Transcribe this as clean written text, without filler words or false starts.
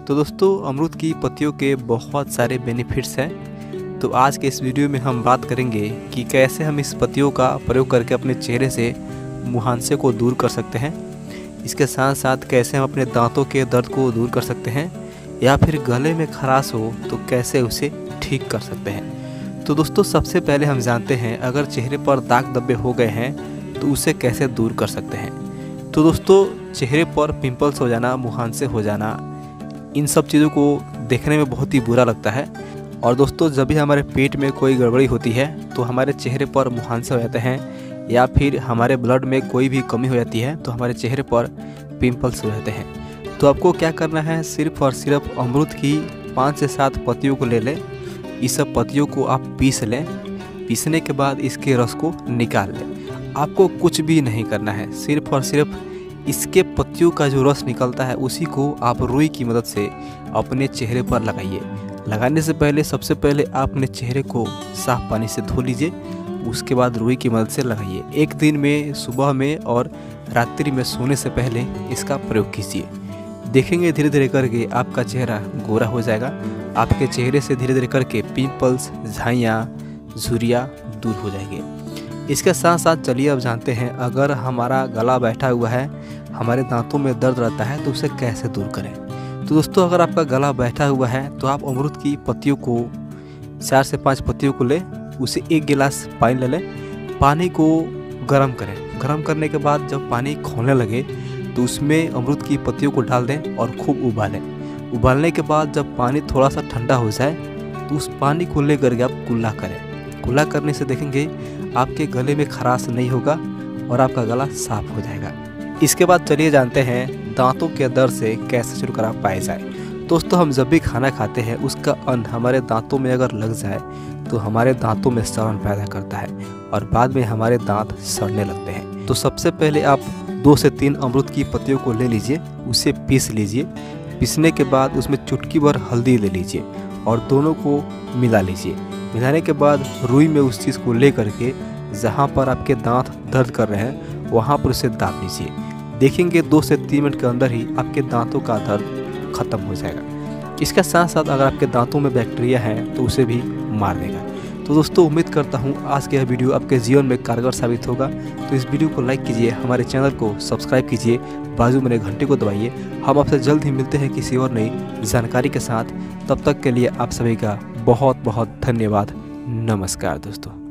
तो दोस्तों अमरूद की पत्तियों के बहुत सारे बेनिफिट्स हैं। तो आज के इस वीडियो में हम बात करेंगे कि कैसे हम इस पत्तियों का प्रयोग करके अपने चेहरे से मुहांसे को दूर कर सकते हैं। इसके साथ साथ कैसे हम अपने दांतों के दर्द को दूर कर सकते हैं, या फिर गले में खराश हो तो कैसे उसे ठीक कर सकते हैं। तो दोस्तों सबसे पहले हम जानते हैं अगर चेहरे पर दाग धब्बे हो गए हैं तो उसे कैसे दूर कर सकते हैं। तो दोस्तों चेहरे पर पिंपल्स हो जाना, मुहांसे हो जाना, इन सब चीज़ों को देखने में बहुत ही बुरा लगता है। और दोस्तों जब भी हमारे पेट में कोई गड़बड़ी होती है तो हमारे चेहरे पर मुहांसे हो जाते हैं, या फिर हमारे ब्लड में कोई भी कमी हो जाती है तो हमारे चेहरे पर पिंपल्स हो जाते हैं। तो आपको क्या करना है, सिर्फ और सिर्फ अमरूद की 5 से 7 पत्तियों को ले लें। इस सब पत्तियों को आप पीस लें। पीसने के बाद इसके रस को निकाल लें। आपको कुछ भी नहीं करना है, सिर्फ और सिर्फ इसके पत्तियों का जो रस निकलता है उसी को आप रुई की मदद से अपने चेहरे पर लगाइए। लगाने से पहले सबसे पहले आप अपने चेहरे को साफ पानी से धो लीजिए, उसके बाद रुई की मदद से लगाइए। एक दिन में, सुबह में और रात्रि में सोने से पहले इसका प्रयोग कीजिए। देखेंगे धीरे धीरे करके आपका चेहरा गोरा हो जाएगा। आपके चेहरे से धीरे धीरे करके पिंपल्स, झाइयाँ, झुर्रियाँ दूर हो जाएंगे। इसके साथ साथ चलिए अब जानते हैं अगर हमारा गला बैठा हुआ है, हमारे दांतों में दर्द रहता है तो उसे कैसे दूर करें। तो दोस्तों अगर आपका गला बैठा हुआ है तो आप अमरूद की पत्तियों को 4 से 5 पत्तियों को लें, उसे 1 गिलास पानी ले लें। पानी को गर्म करें। गर्म करने के बाद जब पानी खौलने लगे तो उसमें अमरूद की पत्तियों को डाल दें और खूब उबालें। उबालने के बाद जब पानी थोड़ा सा ठंडा हो जाए तो उस पानी को लेकर के आप कुल्ला करें। कुल्ला करने से देखेंगे आपके गले में खराश नहीं होगा और आपका गला साफ हो जाएगा। इसके बाद चलिए जानते हैं दांतों के दर्द से कैसे छुटकारा पाया जाए। दोस्तों हम जब भी खाना खाते हैं उसका अन्न हमारे दांतों में अगर लग जाए तो हमारे दांतों में सड़न पैदा करता है और बाद में हमारे दांत सड़ने लगते हैं। तो सबसे पहले आप 2 से 3 अमरूद की पत्तियों को ले लीजिए, उसे पीस लीजिए। पीसने के बाद उसमें चुटकी भर हल्दी ले लीजिए और दोनों को मिला लीजिए। मिलाने के बाद रुई में उस चीज़ को ले करके जहाँ पर आपके दांत दर्द कर रहे हैं वहाँ पर उसे दाब लीजिए। देखेंगे 2 से 3 मिनट के अंदर ही आपके दांतों का दर्द खत्म हो जाएगा। इसके साथ साथ अगर आपके दांतों में बैक्टीरिया है तो उसे भी मार देगा। तो दोस्तों उम्मीद करता हूँ आज के यह वीडियो आपके जीवन में कारगर साबित होगा। तो इस वीडियो को लाइक कीजिए, हमारे चैनल को सब्सक्राइब कीजिए, बाजू में घंटे को दबाइए। हम आपसे जल्द ही मिलते हैं किसी और नई जानकारी के साथ। तब तक के लिए आप सभी का बहुत बहुत धन्यवाद। नमस्कार दोस्तों।